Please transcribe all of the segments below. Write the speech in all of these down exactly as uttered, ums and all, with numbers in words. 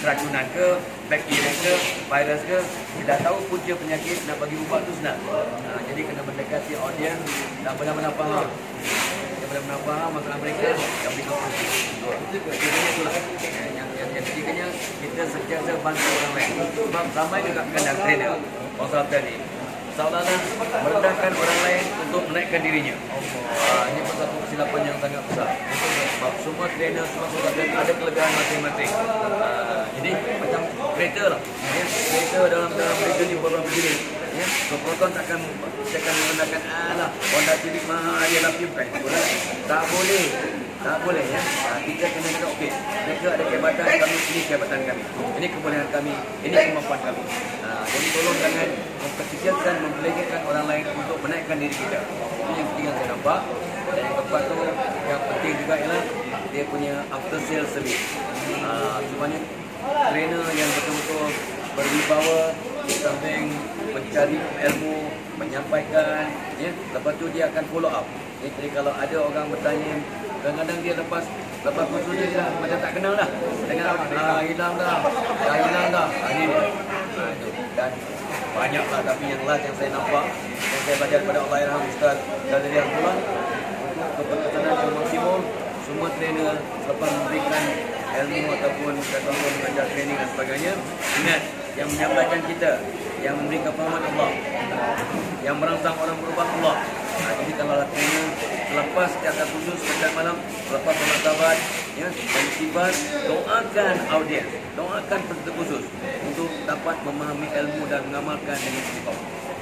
keracunan ke, bakteria ke, virus ke, bila tahu punca penyakit nak bagi ubat tu senang. Ha, jadi kena mendekati audiens dan benar-benar faham. Yang benar-benar faham masalah mereka yang berikan solusi. Ketiganya itulah. Yang, yang, yang, yang ketiganya kita sentiasa bantu orang lain. Sebab ramai juga kena trainer, konsultan ni. Seolah-olah merendahkan orang lain untuk menaikkan dirinya. Uh, ini pun satu kesilapan yang sangat besar. Sebab semua trainer, semua konsultan ada kelebihan masing-masing. Uh, jadi macam kereta lah. Ya, kereta dalam dalam kereta ni beberapa jenis. Ya, penonton takkan takkan merendahkan alah Honda Civic mahal dia lah bukan. Tak boleh. Tak boleh ya. Uh, kita kena cakap okey. Mereka ada kehebatan kami, ini kehebatan kami. Ini kebolehan kami, ini kemampuan kami. Uh, jadi tolong jangan memperkecilkan, memperlegekkan orang lain untuk menaikkan diri kita. Ini yang ketiga saya nampak. Dan yang keempat tu yang penting juga ialah dia punya after sale service. Uh, semuanya trainer yang betul-betul berwibawa, samping mencari ilmu, menyampaikan, ya. Lepas tu dia akan follow up. Jadi kalau ada orang bertanya, kadang-kadang dia lepas lepas kursus dia dah macam tak kenal dah. Dengan ah, hilang dah, dah hilang dah. Ah, ini dia. Ah, itu. Dan banyaklah tapi yang last yang saya nampak, yang saya belajar pada Allahyarham Ustaz dari yang pulang untuk kepercayaan yang maksimum, semua trainer selepas memberikan ilmu ataupun kata-kata mengajar training dan sebagainya, ingat yang menyampaikan kita, yang memberikan pemahaman Allah, yang merangsang orang berubah Allah. Nah, jadi kalau trainer selepas kata khusus setiap malam, selepas pengetahuan, ya, dan sifat, doakan audiens, doakan peserta khusus untuk dapat memahami ilmu dan mengamalkan dengan sifat.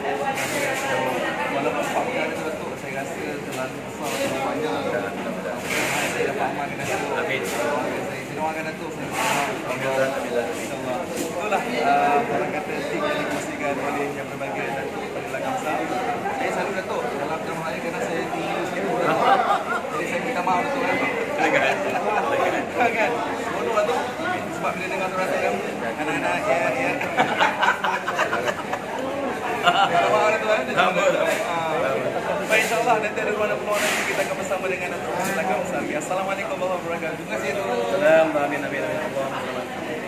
Walaupun fakta itu betul, saya rasa terlalu besar, terlalu banyak dan saya dapat amalkan Datuk. Amin. Saya doakan Datuk, saya berdoa. Alhamdulillah. Itulah uh, orang kata tik yang dikongsikan oleh yang berbagai Datuk pada Lagam Besar. Saya selalu Datuk dalam drama saya kerana saya tinggi sikit orang. Jadi saya minta maaf Datuk. Silakan. Silakan. Kan? Bodoh Datuk. Sebab bila dengar orang Datuk anak-anak ya ya. Minta maaf Datuk. Baik, insyaAllah nanti ada ruang dan peluang nanti kita akan bersama dengan Datuk Lagam Besar. Assalamualaikum warahmatullahi wabarakatuh. Terima kasih Datuk. Assalamualaikum warahmatullahi wabarakatuh.